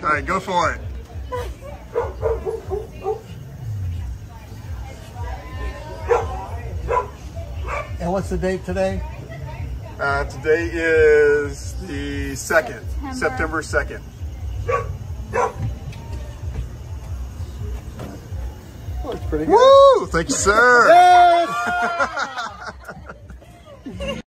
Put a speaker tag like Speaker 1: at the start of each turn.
Speaker 1: All right, go for it.
Speaker 2: And what's the date today?
Speaker 1: Today is the 2nd, September 2nd.
Speaker 2: Oh, it's pretty good.
Speaker 1: Woo! Thank you, sir.
Speaker 2: Yes!